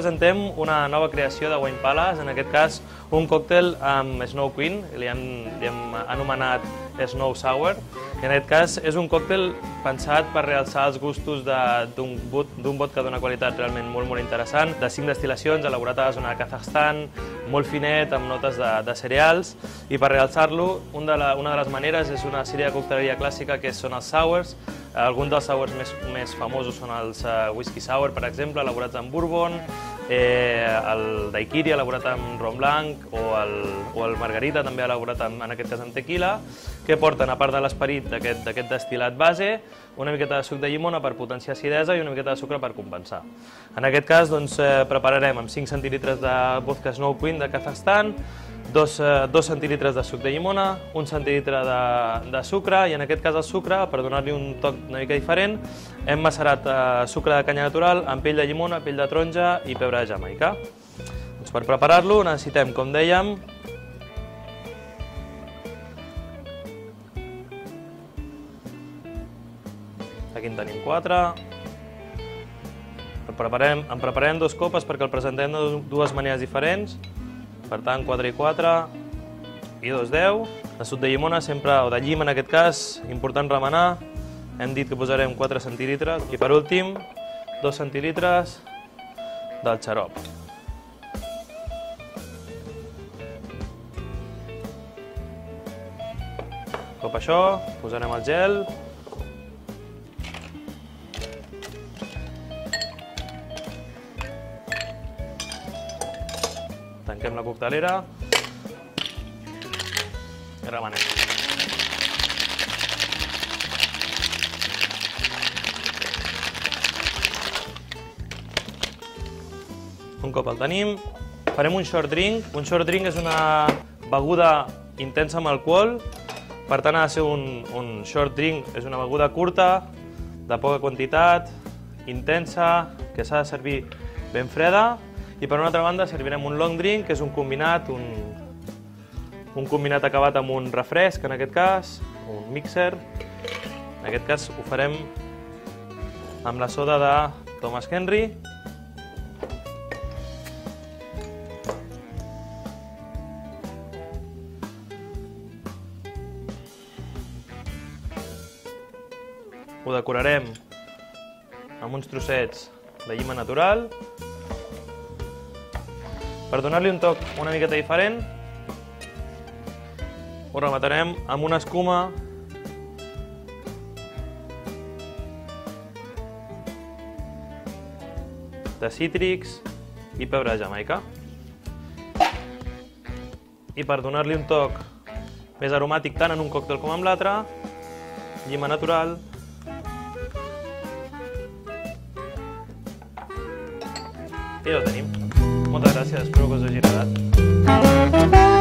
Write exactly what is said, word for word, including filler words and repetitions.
presentem una nova creació de Wine Palace, en aquest cas un còctel amb Snow Queen, li hem, li hem anomenat Snow Sour. I en aquest cas és un còctel pensat per realçar els gustos d'un vodka d'una qualitat realment molt, molt interessant, de cinc destil·lacions, elaborat a la zona de Kazakhstan, molt finet, amb notes de, de cereals, i per realçar-lo, una, de una de les maneres és una sèrie de cocteleria clàssica que són els sours. Alguns dels sours més, més famosos són els uh, whisky sour, per exemple, elaborats amb bourbon, eh, el daiquiri elaborat amb rom blanc o el, o el margarita també elaborat amb, en aquest cas amb tequila, que porten, a part de l'esperit d'aquest destil·lat base, una miqueta de suc de llimona per potenciar acidesa i una miqueta de sucre per compensar. En aquest cas doncs, eh, prepararem amb cinc centilitres de vodka Snow Queen de Kazakhstan, dos, eh, dos centilitres de suc de llimona, un centilitre de, de sucre, i en aquest cas el sucre, per donar-li un toc una mica diferent, hem macerat eh, sucre de canya natural amb pell de llimona, pell de taronja i pebre de Jamaica. Doncs per preparar-lo necessitem, com dèiem, aquí en tenim quatre. En preparem, en preparem dos copes perquè el presentem de dues maneres diferents. Per tant, quatre i quatre i dos, deu. De suc de llimona, sempre, o de llim en aquest cas, important remenar. Hem dit que posarem quatre centilitres. I per últim, dos centilitres del xarop. Cop això, posarem el gel. Tanquem la coctelera i remenem. Un cop el tenim, farem un short drink. Un short drink és una beguda intensa amb alcohol, per tant ha de ser un, un short drink, és una beguda curta, de poca quantitat, intensa, que s'ha de servir ben freda. I per una altra banda servirem un long drink, que és un combinat, un, un combinat acabat amb un refresc, en aquest cas, un mixer. En aquest cas ho farem amb la soda de Thomas Henry. Ho decorarem amb uns trossets de llima natural. Per donar-li un toc una miqueta diferent, ho rematarem amb una escuma de cítrics i pebre de Jamaica. I per donar-li un toc més aromàtic tant en un còctel com en l'altre, llima natural, i ja ho tenim. Moltes gràcies, espero que us hagi agradat.